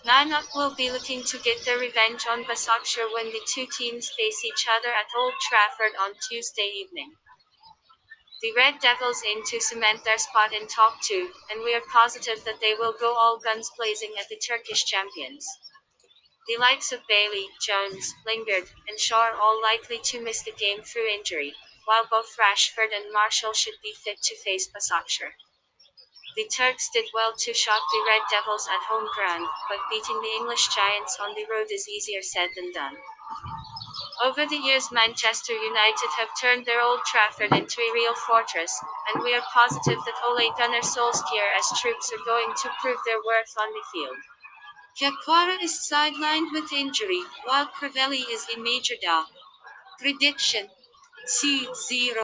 Lanark will be looking to get their revenge on Başakşehir when the two teams face each other at Old Trafford on Tuesday evening. The Red Devils aim to cement their spot in top two, and we are positive that they will go all guns blazing at the Turkish champions. The likes of Bailey, Jones, Lingard, and Shaw are all likely to miss the game through injury, while both Rashford and Martial should be fit to face Başakşehir. The Turks did well to shock the Red Devils at home ground, but beating the English Giants on the road is easier said than done. Over the years Manchester United have turned their Old Trafford into a real fortress, and we are positive that Ole Gunnar Solskjaer's troops are going to prove their worth on the field. Yaquara is sidelined with injury, while Crivelli is a major doubt. Prediction: 2-0